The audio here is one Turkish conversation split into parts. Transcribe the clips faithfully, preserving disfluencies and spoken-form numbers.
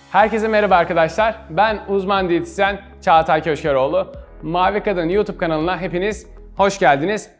Herkese merhaba arkadaşlar. Ben uzman diyetisyen Çağatay Köşkeroğlu. Mavi Kadın YouTube kanalına hepiniz hoş geldiniz.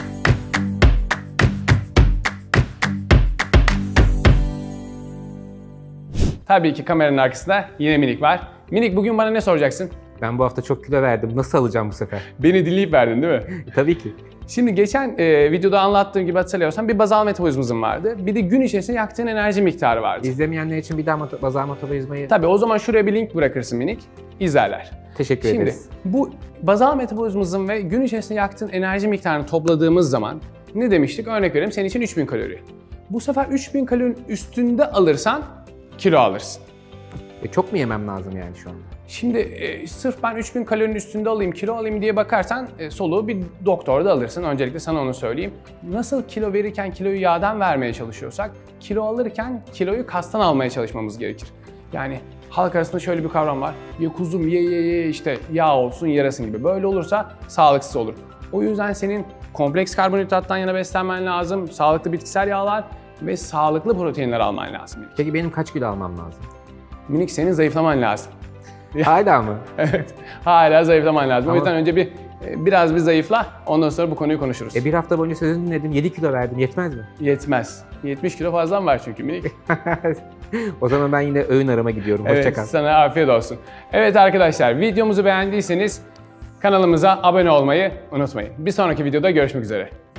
Tabii ki kameranın arkasında yine Minik var. Minik, bugün bana ne soracaksın? Ben bu hafta çok kilo verdim. Nasıl alacağım bu sefer? Beni dinleyip verdin değil mi? Tabii ki. Şimdi geçen e, videoda anlattığım gibi hatırlıyorsan bir bazal metabolizmamız vardı. Bir de gün içerisinde yaktığın enerji miktarı vardı. İzlemeyenler için bir daha meta- bazal metabolizmayı... Tabii o zaman şuraya bir link bırakırsın Minik. İzlerler. Teşekkür Şimdi, ederiz. bu bazal metabolizmamızın ve gün içerisinde yaktığın enerji miktarını topladığımız zaman ne demiştik? Örnek vereyim, senin için üç bin kalori. Bu sefer üç bin kalorinin üstünde alırsan kilo alırsın. E, çok mu yemem lazım yani şu anda? Şimdi e, sırf ben üç bin kalorinin üstünde alayım, kilo alayım diye bakarsan e, soluğu bir doktorda alırsın. Öncelikle sana onu söyleyeyim. Nasıl kilo verirken kiloyu yağdan vermeye çalışıyorsak, kilo alırken kiloyu kastan almaya çalışmamız gerekir. Yani halk arasında şöyle bir kavram var. Ye kuzum, ye ye ye işte yağ olsun yarasın gibi. Böyle olursa sağlıksız olur. O yüzden senin kompleks karbonhidrattan yana beslenmen lazım. Sağlıklı bitkisel yağlar ve sağlıklı proteinler alman lazım. Peki benim kaç kilo almam lazım? Minik, senin zayıflaman lazım. Hala mı? Evet, hala zayıflaman lazım. Ama... O yüzden önce bir biraz bir zayıfla, ondan sonra bu konuyu konuşuruz. E bir hafta boyunca sözünü dinledim, yedi kilo verdim. Yetmez mi? Yetmez. yetmiş kilo fazlan var çünkü Minik. O zaman ben yine öğün arama gidiyorum. Hoşça Evet, kal. sana afiyet olsun. Evet arkadaşlar, videomuzu beğendiyseniz kanalımıza abone olmayı unutmayın. Bir sonraki videoda görüşmek üzere.